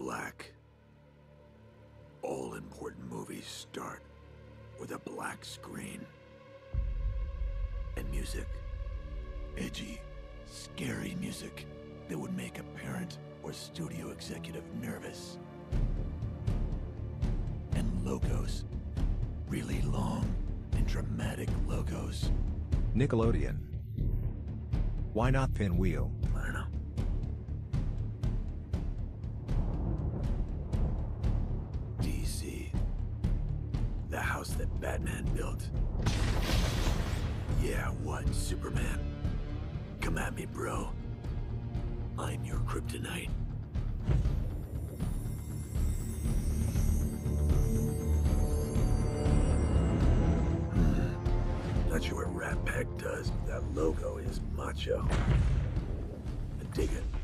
black. All important movies start with a black screen. And music. Edgy, scary music that would make a parent or studio executive nervous. And logos. Really long and dramatic logos. Nickelodeon. Why not Pinwheel? I don't know. DC. The house that Batman built. Yeah, what, Superman? Come at me, bro. I'm your kryptonite. Not sure what Ratpac does, but that logo is macho. I dig it.